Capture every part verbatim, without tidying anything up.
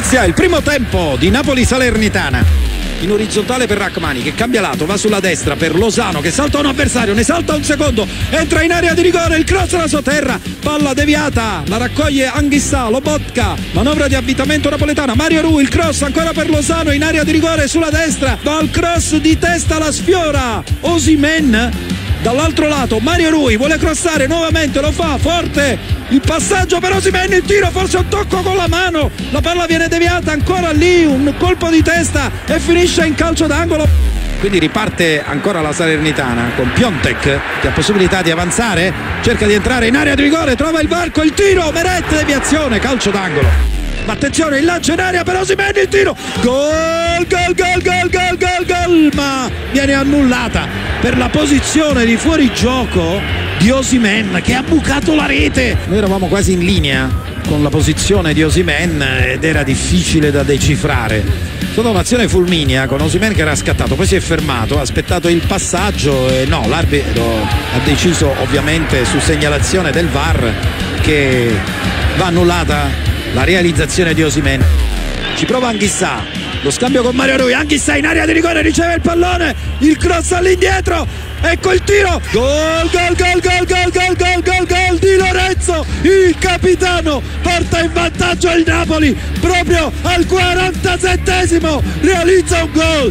Inizia il primo tempo di Napoli-Salernitana. In orizzontale per Rachmani che cambia lato, va sulla destra per Lozano che salta un avversario, ne salta un secondo, entra in area di rigore, il cross alla sua terra, palla deviata, la raccoglie Anghissà, Lobotka, manovra di avvitamento napoletana, Mario Rui, il cross ancora per Lozano in area di rigore sulla destra, va al cross di testa, la sfiora Osimhen. Dall'altro lato Mario Rui vuole crossare nuovamente, lo fa forte, il passaggio per Osimhen, il tiro, forse un tocco con la mano, la palla viene deviata, ancora lì un colpo di testa e finisce in calcio d'angolo. Quindi riparte ancora la Salernitana con Piontek che ha possibilità di avanzare, cerca di entrare in area di rigore, trova il varco, il tiro, Meret, deviazione, calcio d'angolo. Ma attenzione, il lancio in aria per Osimhen, il tiro, gol, gol, gol, gol, gol, gol, gol, ma viene annullata per la posizione di fuorigioco di Osimhen che ha bucato la rete. Noi eravamo quasi in linea con la posizione di Osimhen ed era difficile da decifrare. È stata un'azione fulminea con Osimhen che era scattato, poi si è fermato, ha aspettato il passaggio e no, l'arbitro ha deciso ovviamente su segnalazione del V A R che va annullata la realizzazione di Osimhen. Ci prova Anghissà, lo scambio con Mario Rui, Anghissà in area di rigore, riceve il pallone, il cross all'indietro, ecco il tiro, gol, gol, gol, gol, gol, gol, gol, gol, gol di Lorenzo, il capitano porta in vantaggio il Napoli proprio al quarantasettesimo, realizza un gol,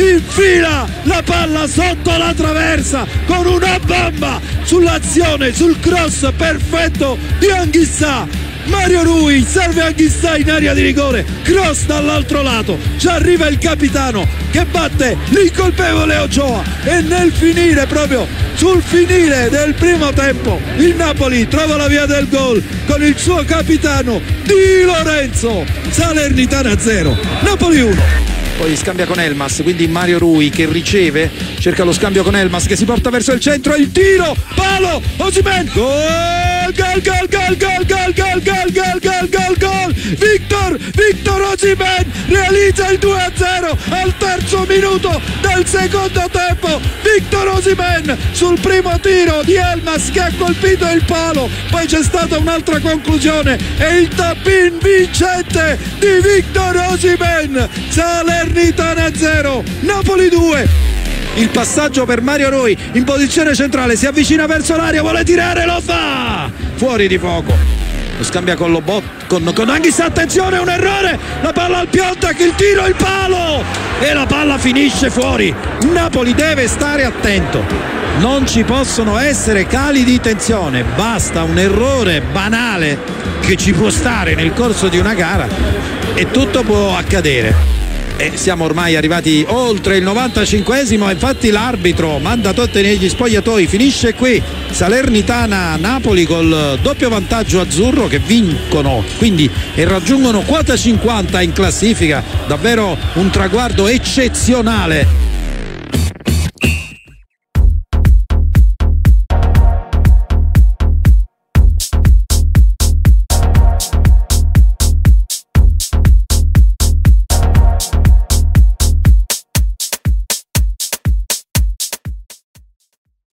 infila la palla sotto la traversa con una bomba sull'azione, sul cross perfetto di Anghissà. Mario Rui serve Anghissà in area di rigore, cross dall'altro lato, ci arriva il capitano che batte l'incolpevole Ochoa e nel finire, proprio sul finire del primo tempo, il Napoli trova la via del gol con il suo capitano Di Lorenzo. Salernitana zero, Napoli uno. Poi scambia con Elmas, quindi Mario Rui che riceve, cerca lo scambio con Elmas che si porta verso il centro, il tiro, palo, Osimhen, gol, gol, gol, gol, gol, gol, gol, gol, gol, gol, gol, gol, Victor, Victor Osimhen realizza il due a zero al terzo minuto del secondo tempo, Victor Osimhen sul primo tiro di Elmas che ha colpito il palo, poi c'è stata un'altra conclusione e il tap-in vincente di Victor Osimhen. Salernitana zero, Napoli due. Il passaggio per Mario Rui in posizione centrale, si avvicina verso l'area, vuole tirare, lo fa, fuori di fuoco. Lo scambia con Lobot, con, con Anghissà, attenzione, un errore, la palla al Piontek, il tiro, il palo e la palla finisce fuori. Napoli deve stare attento, non ci possono essere cali di tensione, basta un errore banale che ci può stare nel corso di una gara e tutto può accadere. E siamo ormai arrivati oltre il novantacinquesimo, infatti l'arbitro manda tutti negli spogliatoi, finisce qui Salernitana-Napoli col doppio vantaggio azzurro che vincono quindi e raggiungono quota cinquanta in classifica, davvero un traguardo eccezionale.